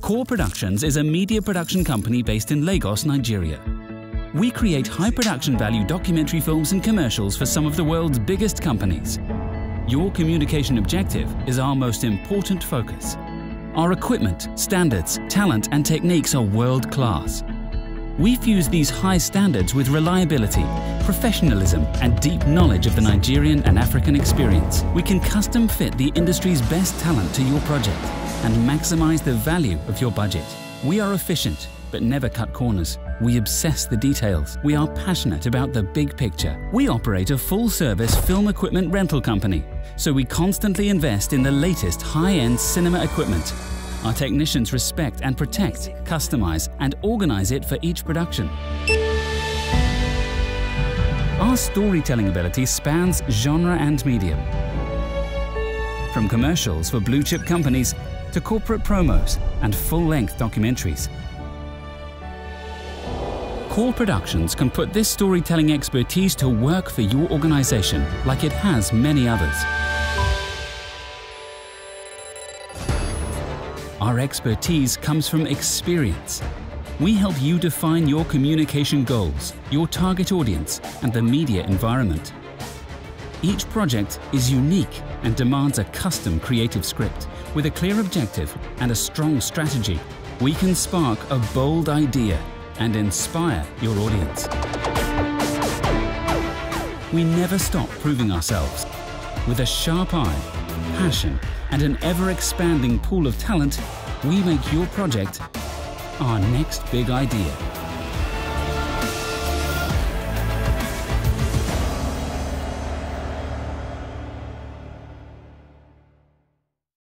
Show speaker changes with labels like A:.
A: Core Productions is a media production company based in Lagos, Nigeria. We create high production value documentary films and commercials for some of the world's biggest companies. Your communication objective is our most important focus. Our equipment, standards, talent and techniques are world class. We fuse these high standards with reliability, professionalism and deep knowledge of the Nigerian and African experience. We can custom fit the industry's best talent to your project and maximize the value of your budget. We are efficient, but never cut corners. We obsess the details. We are passionate about the big picture. We operate a full-service film equipment rental company, so we constantly invest in the latest high-end cinema equipment. Our technicians respect and protect, customize and organize it for each production. Our storytelling ability spans genre and medium. From commercials for blue-chip companies to corporate promos and full-length documentaries. Core Productions can put this storytelling expertise to work for your organization like it has many others. Our expertise comes from experience. We help you define your communication goals, your target audience, and the media environment. Each project is unique and demands a custom creative script. With a clear objective and a strong strategy, we can spark a bold idea and inspire your audience. We never stop proving ourselves. With a sharp eye, passion, and an ever-expanding pool of talent, we make your project our next big idea.